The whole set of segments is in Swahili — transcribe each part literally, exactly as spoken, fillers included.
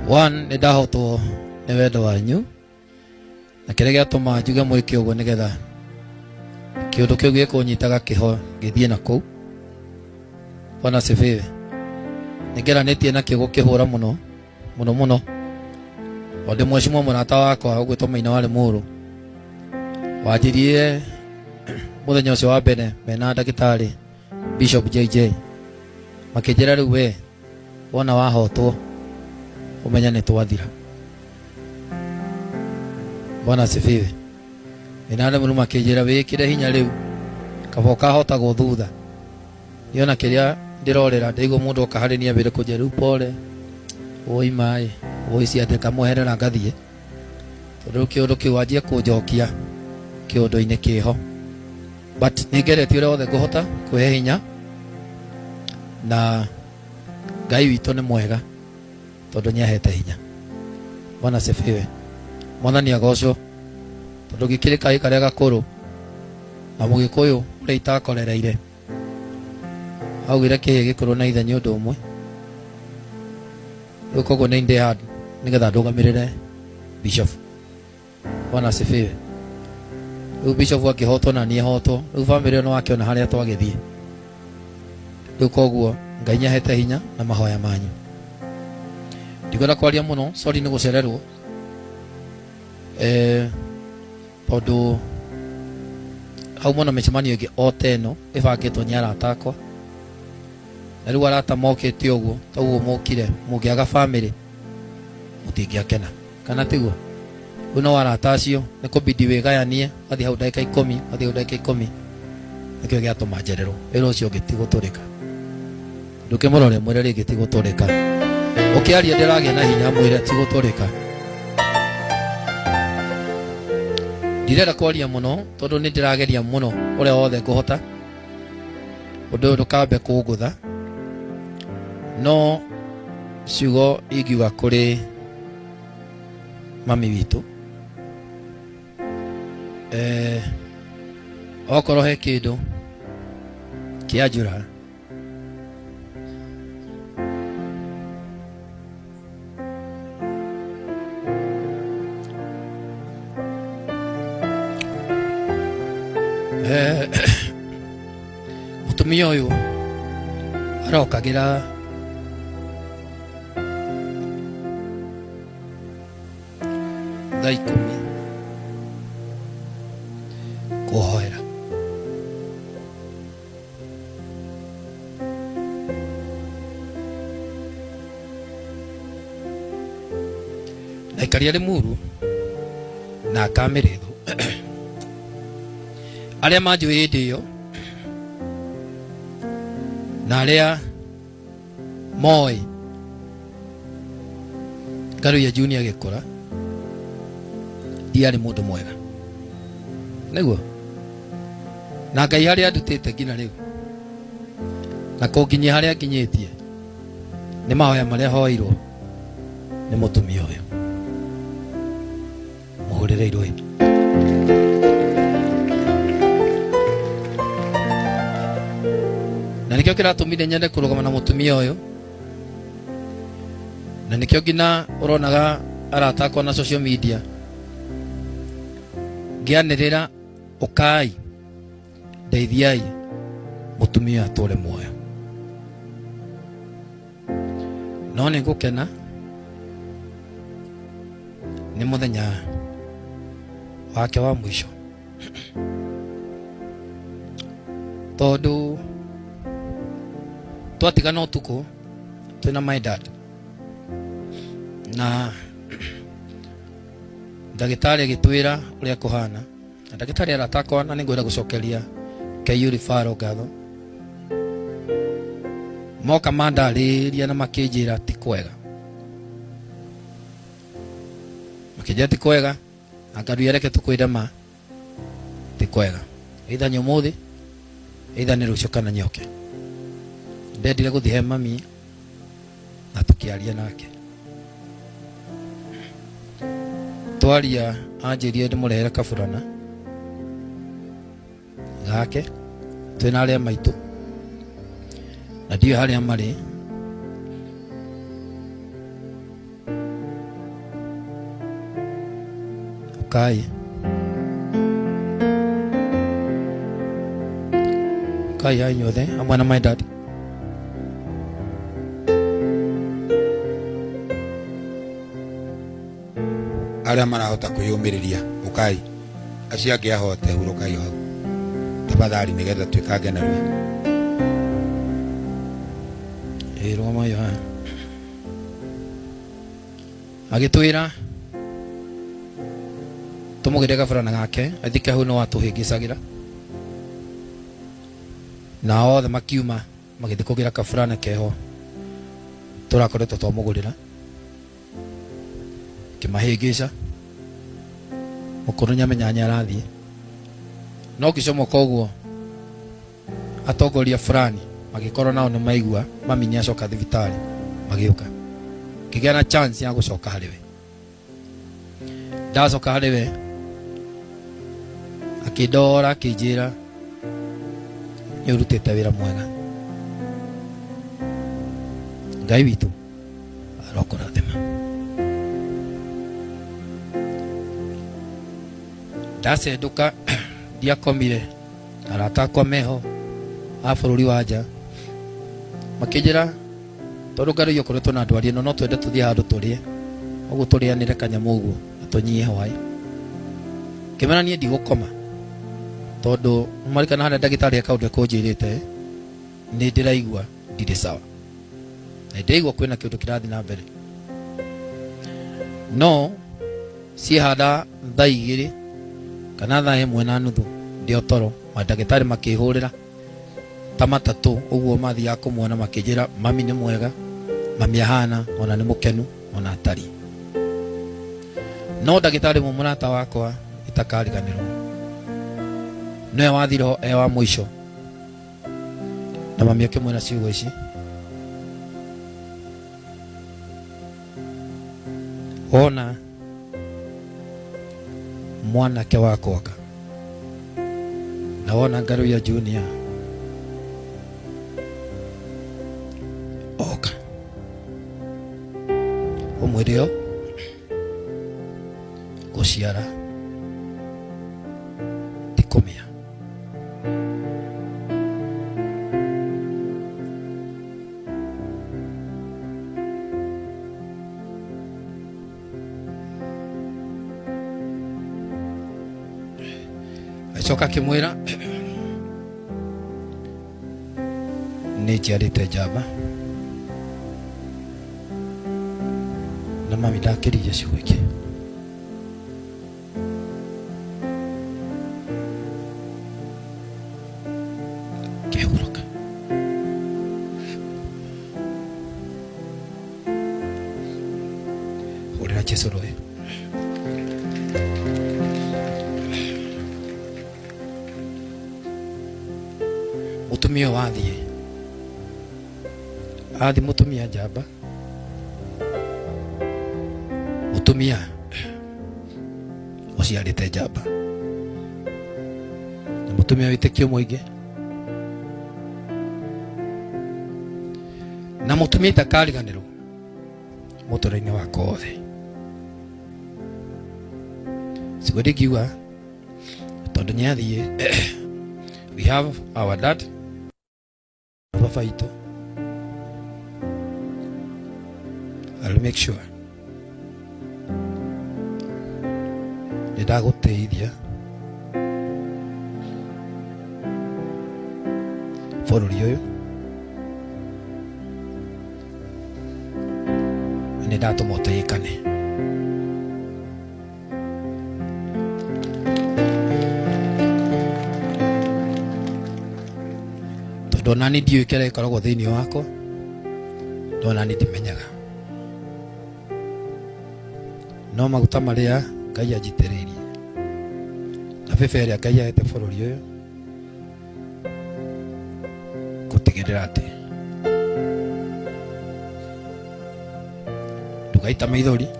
one nĩ ndahotwo nĩ wendo wanyu na kĩrĩa gĩatũma njuge mwĩke ũguo nĩgetha kĩũndũ kĩu gĩkũnyitaga kĩho gĩthiĩ na kũu. Bwana asifiwe. Nĩngeranĩtie nakĩo gũkĩhũra mũno mũno mũno. O ndĩ mwecimwo mũrata wakwa ũgwĩtwo Maina warĩ Mũrũ wanjirie mũthenya ũcio wa mbere mena ndagĩtarĩ Bishop J J makĩnjĩra rĩu we wona wahotwo umenya nĩ twathira. Bwana asifiwe. Inale mũrũ makĩnjĩra wĩkĩre hinya rĩu kaba ũkahotagwo thutha. Niona kĩrĩa ndĩrorera ndĩigua mũndũ okaharĩnia mbere kũnjĩra rĩu pole oi maĩ oi ciandĩka mũherera ngathiĩ tondũ kĩũndũ kĩu wanjie kũnjokia kĩũndũ-inĩ kĩho. But nĩngeretie ũrĩa wothe ngũhota kwĩhe hinya na Ngai witũ nĩ mwega tondũ nĩahete hinya. Bwana asifiwe. Mwathani agocwo tondũ gĩkĩrĩ kaĩ karĩa gakũrũ na Mũgĩkũyũ ũrĩa itakorereire augire kĩhĩ gĩkũrũ na ithe nĩ ũndũ ũmwe. Rĩu koguo nĩ ndĩ handũ nĩgetha ndũgamĩrĩre Bishop. Bwana asifiwe. Rĩu Bishop akĩhotwo na niĩ hotwo rĩu bamĩrĩ ĩno wakĩona harĩa twagĩthiĩ. Rĩu koguo Ngai nĩahete hinya na mahoya manyu. Ndikwenda kwaria mũno, sorry nĩ gũcererwo. Eh tondũ hau mũno mĩcemanio ĩngĩ o ta ĩno ĩbangĩtwo nĩ arata akwa. Na rĩu arata mokĩte ũguo toguo mokire mũngĩaga bamĩrĩ mũtingĩakena kana tiguo. Rĩu no arata acio nĩ kũbidi wĩgayanie wathiĩ hau ndagĩka ikũmi wathiĩ hau ndagĩka ikũmi nĩkĩo gĩatũma njererwo. Wĩra ũcio ũgĩtigũtũrĩka ndũkĩmũrore mwĩre rĩngĩ tigũtũrĩka. Ũkĩaria ndĩragĩa na hinya mwĩre tigũtũrĩka. Ndirenda kwaria mũno tondũ nĩ ndĩrageria mũno ũrĩa wothe ngũhota ũndũ ũyũ ndũkambe kũngũtha. No ciugo ingiuga kũrĩ mami witũ eh okorwo he kĩndũ kĩanjũra eh mũtumia ũyũ arokagĩra thaa ikũmi kũhoera. Na ikaria Limuru na Kameretho arĩa manjũĩ hĩndĩ ĩyo na arĩa moĩ Ngaruya Junior agĩkũra ndiarĩ mũndũ mwega nĩguo. Na Ngai harĩa andutĩte nginya rĩu na kũnginyia harĩa nginyĩtie nĩ mahoya marĩa hoirwo nĩ mũtumia ũyũ. Mũhũrĩre irũĩ. Na nĩkĩo kĩratũmire nyende kũrũgama na mũtumia ũyũ na nĩkĩo nginya ũronaga arata akwa na social media ngĩanĩrĩra ũkai ndeithiai mũtumia atũre muoyo. No nĩ ngũkena nĩ mũthenya wake wa mũico tondũ twatigana ũtukũ twĩna my dad na ndagĩtarĩ agĩtwĩra ũrĩa kũhana. Na ndagĩtarĩ arata akwa na nĩngwenda gũcokeria K U referral ngatho moka mandarĩria na makĩnjĩra ti kwega. Makĩnjĩra ti kwega na Ngaruya reke tũkwĩre ma ti kwega. Either nĩ ũmũthĩ either nĩ rũciũ kana nyoke. Ndendire gũthiĩ he mami na tũkĩaria nake. Twaria anjĩrire ndĩmũrehere kaburana gake twĩna arĩa maitũ na ndiũ harĩa marĩ Ukai. Ukai ya inyuothe hamwe na my dad. Aria marahota kwiyumiriria ukai acio angi ahote hurukai hau tafadhali nigetha twikage na rwe ero mayo ha agitwira tumugire gabana gake athike hau no watuhingicagira na othe makiuma magithikugira kabana keho turakoretwo twamugurira kimahingica mukuru nyamenyanya arathie no kicomo koguo atongoria fulani magikorwo nao ni maigua mami ni acoka thibitari magiuka kigia na chance ya gucoka hariwe ndacoka hariwe akidora kijira ni urutete wira mwega Ngai witu arokora thema dase duka dia komire arata kwa meho a bururi wanja makijira tondu ngari yo koretwo na ndwari no no twende tuthie handu turie uguo turianire kanyamu uguo tunyie hwai kimena nie ndigukoma tondu marikana hana ndagitari akaunde kunjirite ni ndiraigua ndire sawa na ndigwa kwina kindu kirathi na mbere no si hada ndaigiri kana tha imwe na nuthu ndio toro madagitari makihurira ta matatu uguo mathi ya kumwona makijira mami ni mwega mami ahana ona ni mukenu ona atari no dagitari mu murata wakwa itakariganirwo no wathiro e wa mwisho na mami akimwona ciugo ici ona mwana ke wakoka naona Ngaru ya Junior oka umwirio guciara tikumia Soka kimwira ni jarite jaba na mami ndakirije ciugo kihuruka urira Jesu roe mutumia wathie athi mutumia jaba mutumia uciarite jaba mutumia witekio mwingi na mutumia itakariganirwo mutoro-ini wakwa wothe sigo ndikiuga tondu niathie we have our dad baba itu I'll make sure ndaguteithia bururi uyu ni ndatuma utiikane ndona ni ndiu kere ikoragwo thiini wako ndona ni ndimenyaga no maguta maria Ngai anjitiriirie na bebe iria Ngai ahete bururi uyu gutigirira ati ndugaita maithori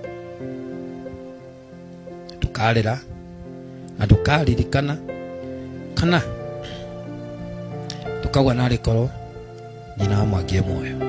ndukarira na ndukaririkana kana tukagwa na rikoro nyina mwangie moyo